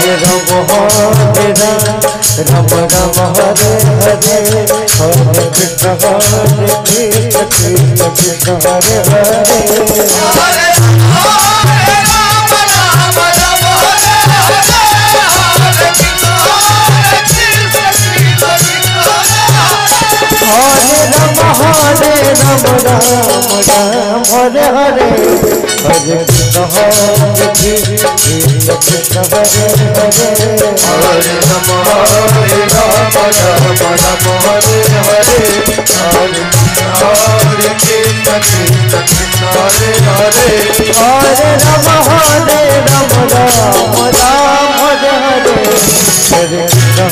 Hare Ram Ram Ram Hare Hare Hare Krishna Krishna Krishna Hare Hare Hare Ram Ram Ram Hare Hare Hare Krishna Krishna Hare Hare Hare Ram Hare Ram Ram Ram Hare Hare Hare Krishna Krishna Krishna Hare Hare Hare Ram Hare Ram Ram Ram Hare Hare Hare Krishna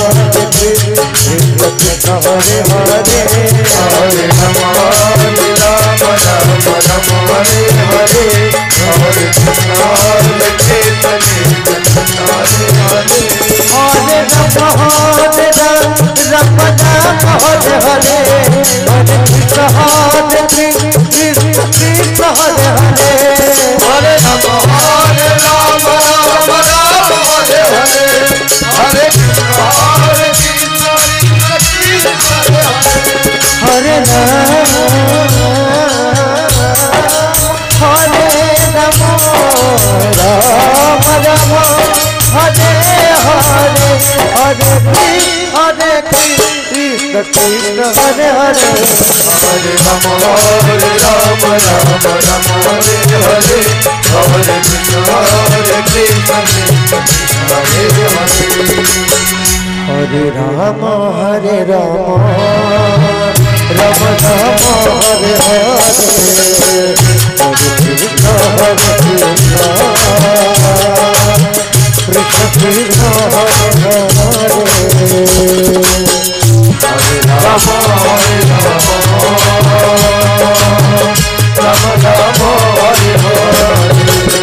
Krishna Hare Hare Hare Ram Hare Ram Ram Ram Hare Hare Hare Krishna Krishna Krishna Hare Hare Hare Ram Hare Ram Ram Hare Hare Hare Krishna Krishna Krishna Hare Hare Hare Ram Hare Ram Ram Ram Hare Hare Hare Krishna Hare Ram Ram Ram Hare Hare Hare Krishna Krishna Hare Hare Hare Ram Hare Ram Ram Ram Hare Hare Hare Krishna Krishna Hare Hare Hare Ram Ram Ram Hare Hare Hare Krishna Krishna Krishna Hare Hare Hare Ram Ram Ram Hare Hare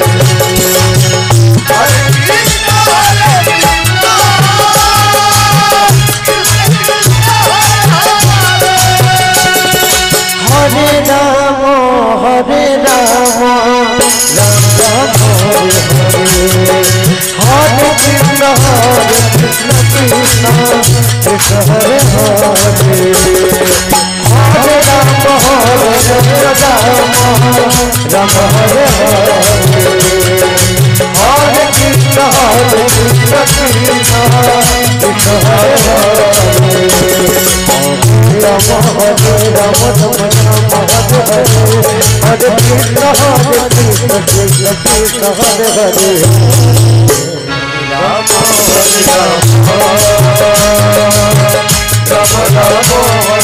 Hare Ram Hare Ram Ram Ram Hare Hare Hare Krishna Krishna Krishna Hare Hare Hare Ram Ram Hare Hare Hare Krishna Krishna Krishna Hare Hare Ram Hare Ram Hare Krishna Krishna Krishna Hare Hare Ram Hare Ram Ram Ram